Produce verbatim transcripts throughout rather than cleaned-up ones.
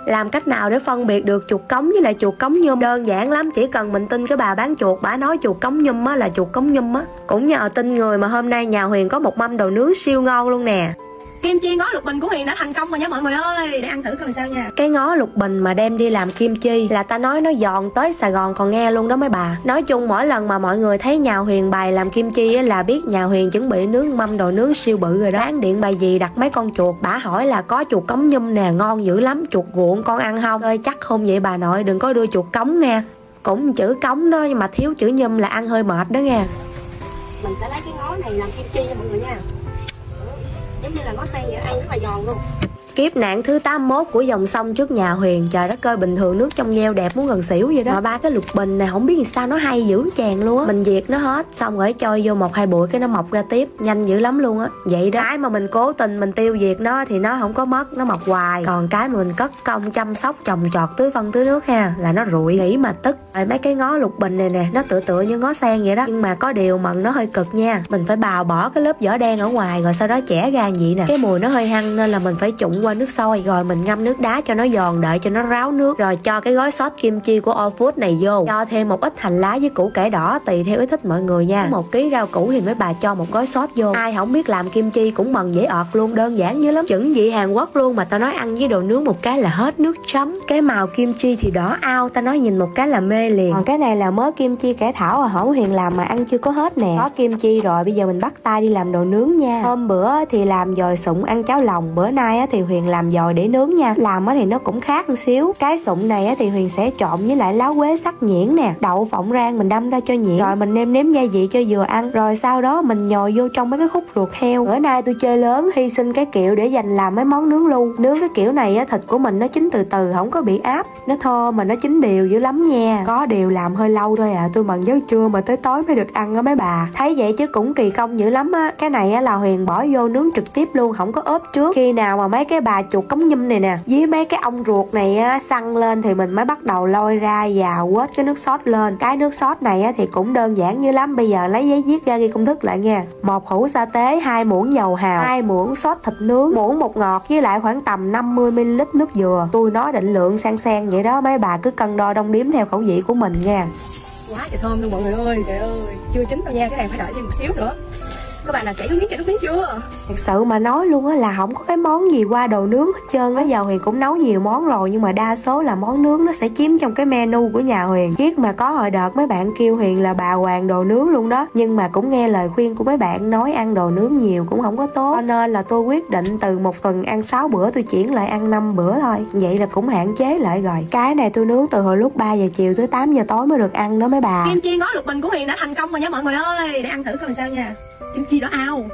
Làm cách nào để phân biệt được chuột cống với lại chuột cống nhum? Đơn giản lắm, chỉ cần mình tin cái bà bán chuột, bả nói chuột cống nhum á là chuột cống nhum á. Cũng nhờ tin người mà hôm nay nhà Huyền có một mâm đồ nướng siêu ngon luôn nè. Kim chi ngó lục bình của Huyền đã thành công rồi nha mọi người ơi, để ăn thử coi sao nha. Cái ngó lục bình mà đem đi làm kim chi là ta nói nó giòn tới Sài Gòn còn nghe luôn đó mấy bà. Nói chung mỗi lần mà mọi người thấy nhà Huyền bày làm kim chi á là biết nhà Huyền chuẩn bị nướng mâm đồ nướng siêu bự rồi đó. Bán điện bà gì đặt mấy con chuột, bả hỏi là có chuột cống nhum nè, ngon dữ lắm, chuột ruộng con ăn không? Ơi chắc không vậy bà nội, đừng có đưa chuột cống nha. Cũng chữ cống đó nhưng mà thiếu chữ nhum là ăn hơi mệt đó nha. Mình sẽ lấy cái ngó này làm kim chi cho mọi người nha. Giống như là ngó sen vậy, ăn rất là giòn luôn. Kiếp nạn thứ tám mươi mốt của dòng sông trước nhà Huyền. Trời đất ơi, bình thường nước trong nheo đẹp muốn gần xỉu vậy đó, mà ba cái lục bình này không biết vì sao nó hay dữ chàng luôn á. Mình diệt nó hết xong rồi cho vô một hai bụi cái nó mọc ra tiếp, nhanh dữ lắm luôn á. Vậy đó, cái mà mình cố tình mình tiêu diệt nó thì nó không có mất, nó mọc hoài. Còn cái mà mình cất công chăm sóc trồng trọt tưới phân tưới nước ha là nó rụi nghĩ mà tức. Rồi mấy cái ngó lục bình này nè, nó tựa tựa như ngó sen vậy đó, nhưng mà có điều mận nó hơi cực nha. Mình phải bào bỏ cái lớp vỏ đen ở ngoài rồi sau đó chẻ ra vậy nè. Cái mùi nó hơi hăng nên là mình phải trụng qua nước sôi, rồi mình ngâm nước đá cho nó giòn, đợi cho nó ráo nước, rồi cho cái gói sốt kim chi của All Food này vô, cho thêm một ít hành lá với củ cải đỏ tùy theo ý thích mọi người nha. Một ký rau củ thì mấy bà cho một gói sốt vô. Ai không biết làm kim chi cũng mần dễ ọt luôn, đơn giản dữ lắm, chuẩn vị Hàn Quốc luôn, mà tao nói ăn với đồ nướng một cái là hết nước chấm. Cái màu kim chi thì đỏ ao, tao nói nhìn một cái là mê liền. Còn cái này là mớ kim chi cải thảo à, hổng Huyền làm mà ăn chưa có hết nè. Có kim chi rồi, bây giờ mình bắt tay đi làm đồ nướng nha. Hôm bữa thì làm dồi sụng ăn cháo lòng, bữa nay thì Huyền làm dồi để nướng nha. Làm thì nó cũng khác một xíu. Cái sụng này thì Huyền sẽ trộn với lại lá quế sắc nhuyễn nè, đậu phộng rang mình đâm ra cho nhuyễn, rồi mình nêm nếm gia vị cho vừa ăn, rồi sau đó mình nhồi vô trong mấy cái khúc ruột heo. Bữa nay tôi chơi lớn, hy sinh cái kiểu để dành làm mấy món nướng lu. Nướng cái kiểu này thịt của mình nó chín từ từ, không có bị áp, nó thơm mà nó chín đều dữ lắm nha. Có điều làm hơi lâu thôi à, tôi mần giấc trưa mà tới tối mới được ăn á mấy bà. Thấy vậy chứ cũng kỳ công dữ lắm á. Cái này là Huyền bỏ vô nướng trực tiếp luôn, không có ốp trước. Khi nào mà mấy cái bà chuột cống nhum này nè với mấy cái ong ruột này á săn lên thì mình mới bắt đầu lôi ra và quết cái nước sốt lên. Cái nước sốt này á thì cũng đơn giản dữ lắm. Bây giờ lấy giấy viết ra ghi công thức lại nha. Một hũ sa tế, hai muỗng dầu hào, hai muỗng sốt thịt nướng, muỗng bột ngọt với lại khoảng tầm năm mươi mi li lít nước dừa. Tôi nói định lượng sang sang vậy đó, mấy bà cứ cân đo đong đếm theo khẩu vị của mình nha. Quá trời thơm luôn mọi người ơi, trời ơi, chưa chín đâu nha, cái này phải đợi thêm một xíu nữa. Các bạn nào chảy nước miếng chảy nước miếng chưa? Thật sự mà nói luôn á là không có cái món gì qua đồ nướng hết trơn á. Giờ Huyền cũng nấu nhiều món rồi nhưng mà đa số là món nướng nó sẽ chiếm trong cái menu của nhà Huyền. Biết mà có hồi đợt mấy bạn kêu Huyền là bà hoàng đồ nướng luôn đó, nhưng mà cũng nghe lời khuyên của mấy bạn nói ăn đồ nướng nhiều cũng không có tốt, cho nên là tôi quyết định từ một tuần ăn sáu bữa tôi chuyển lại ăn năm bữa thôi. Vậy là cũng hạn chế lại rồi. Cái này tôi nướng từ hồi lúc ba giờ chiều tới tám giờ tối mới được ăn đó mấy bà. Kim chi ngó lục bình của Huyền đã thành công rồi nha mọi người ơi, để ăn thử coi sao nha. Kim chi đỏ ao.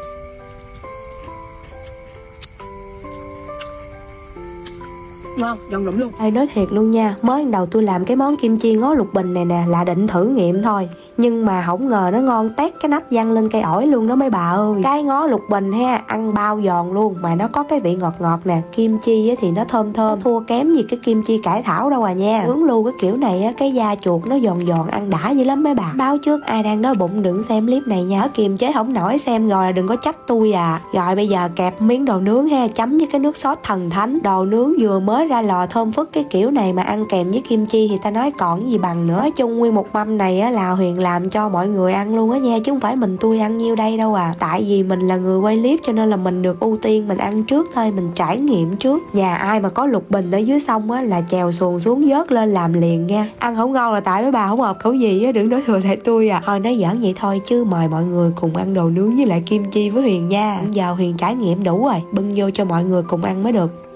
Ngon, giòn rụm luôn. Ê, nói thiệt luôn nha, mới đầu tôi làm cái món kim chi ngó lục bình này nè là định thử nghiệm thôi, nhưng mà không ngờ nó ngon tét cái nắp văng lên cây ổi luôn đó mấy bà ơi. Cái ngó lục bình ha, ăn bao giòn luôn mà nó có cái vị ngọt ngọt nè. Kim chi thì nó thơm thơm, thua kém gì cái kim chi cải thảo đâu à nha. Nướng lu cái kiểu này á, cái da chuột nó giòn giòn ăn đã dữ lắm mấy bà. Báo trước ai đang đói bụng đừng xem clip này nha, kiềm chế không nổi xem rồi là đừng có trách tôi à. Rồi bây giờ kẹp miếng đồ nướng ha, chấm với cái nước sốt thần thánh. Đồ nướng vừa mới ra lò thơm phức cái kiểu này mà ăn kèm với kim chi thì ta nói còn gì bằng nữa. Nói chung nguyên một mâm này á là Huyền làm cho mọi người ăn luôn á nha, chứ không phải mình tôi ăn nhiêu đây đâu à. Tại vì mình là người quay clip cho nên là mình được ưu tiên mình ăn trước thôi, mình trải nghiệm trước. Nhà ai mà có lục bình ở dưới sông á là chèo xuồng xuống vớt lên làm liền nha. Ăn không ngon là tại mấy bà không hợp khẩu gì á, đừng nói thừa tại tôi à. Thôi nói giỡn vậy thôi chứ mời mọi người cùng ăn đồ nướng với lại kim chi với Huyền nha. Giờ Huyền trải nghiệm đủ rồi, bưng vô cho mọi người cùng ăn mới được.